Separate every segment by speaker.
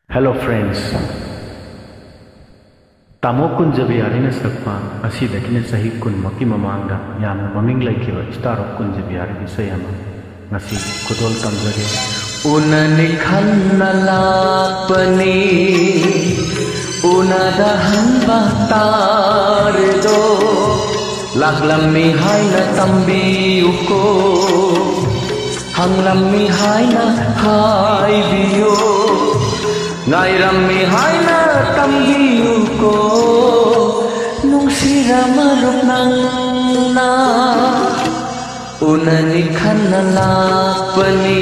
Speaker 1: Hello friends. Tamo Kunjabiyarina sakpa asidakina sahi kun maki mamangda yamna maming laikiba star of Kunjabiyari bisayama ngasi kudol tamjage unani khanna lapani unadahan bahtar do laglammi haina tambi uko hanglammi haina hai biyo ngairammi haina tambiu ko nung siramarok nang na unani khanalapani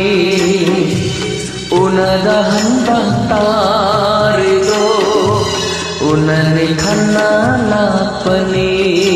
Speaker 1: unadahan bahtarido unani khanalapani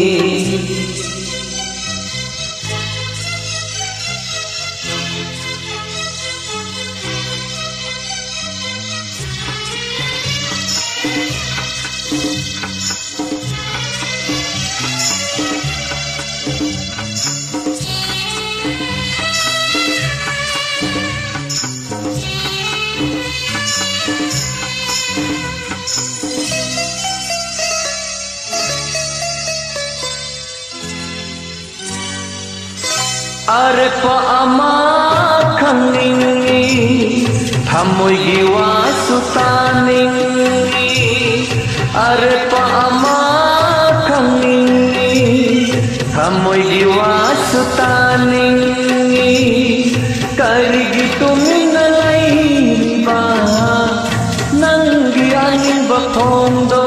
Speaker 1: Are pa ama khangingi thamoi gi wasutaningi are pa ama khangingi thamoi gi wasutaningi karigi tumingalai ba nangi angin bakhondo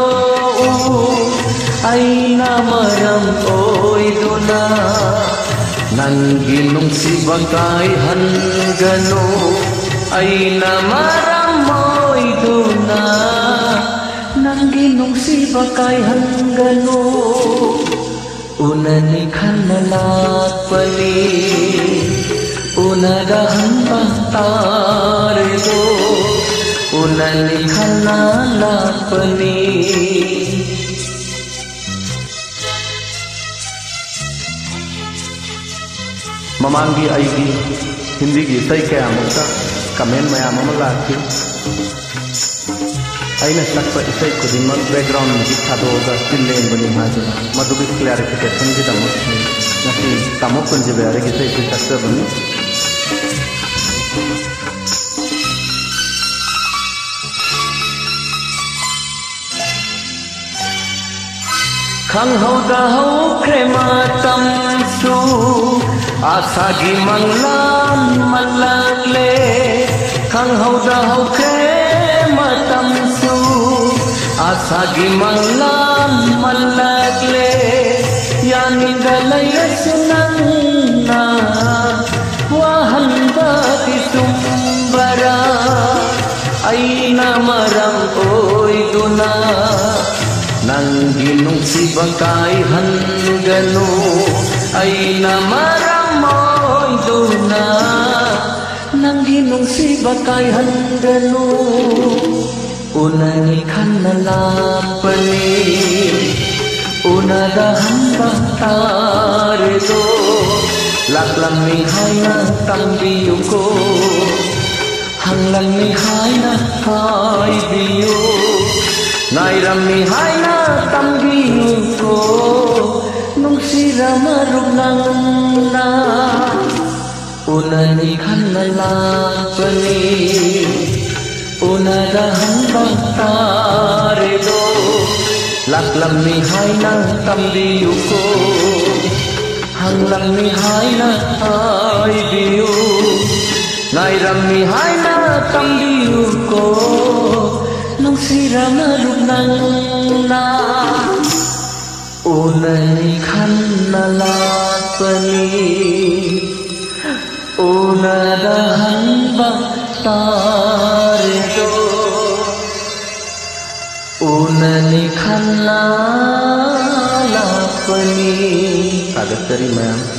Speaker 1: aina maram oi duna Nangi nungsiba kay hangano aina maramoy duna Nangi nungsiba kay hangano unani khanalapani unadahan bahtarido unani khanalapani Mamangi aigi Hindi gi sai kaya mukta comment mayam ama lakhi aina sakpa isai kudimak background music thadoga tillen bani hajuna madugi clarification gi damus nasi Tamo Kunjabiyari gi sai sakta bani khang hau da hau krema tam su asagi manglan malale khang hau da hau krema tam su asagi manglan malale yani dalaya sunanna wahanda kisumbara aina maram oi duna Nangi nungsiba kay hangano aina maramoy duna Nangi nungsiba kay hangano unani khanalapani unadahan bahtarido laglammi haina tambiyo ko hanglammi haina hai biyo ngairammi haina tambiu ko nung siramarok nang na unani khanalapani unadahan bahtarido laglammi haina tambiu ko hanglammi haina hai biyo ngairammi haina tambiu ko nung siramarok nang na unani khanalapani unadahan bahtarido unani khanalapani agak dari ma'am